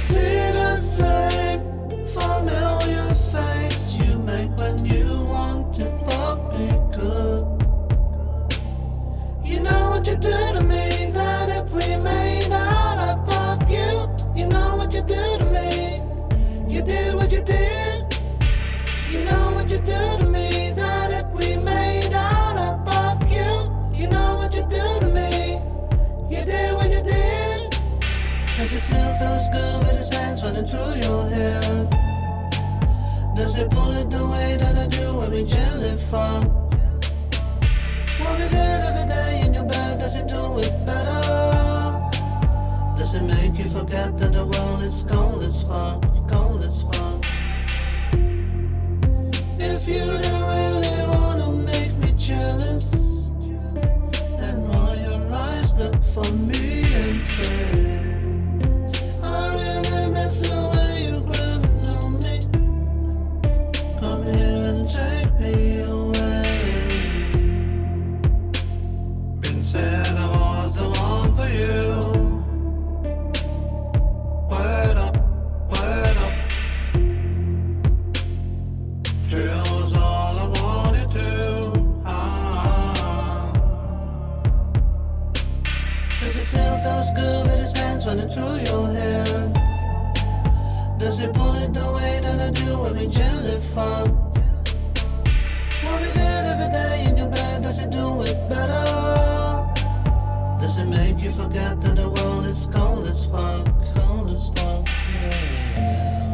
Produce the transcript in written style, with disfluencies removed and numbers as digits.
see the same familiar face you make when you want to fuck me good. You know what you do to me, that if we made out I'd fuck you. You know what you do to me, you did what you did. You know what you do to me, that if we made out I'd fuck you. You know what you do to me, you did what you did. Does it still feel as good with his hands running through your hair? Does it pull it the way that I do when we gently fuck? What we did every day in your bed, does it do it better? Does it make you forget that the world is cold as fuck, cold as fuck? If you don't really wanna make me jealous, then why your eyes look for me and say, I really miss the way you're grabbing on me. Come here and take me away. Been said I was the one for you. Wait up, wait up. Still was all I wanted to. Does it still feel as good with his hands running through your hair? Does it pull it the way that I do when we gently fuck? What we did every day in your bed, does it do it better? Does it make you forget that the world is cold as fuck, yeah.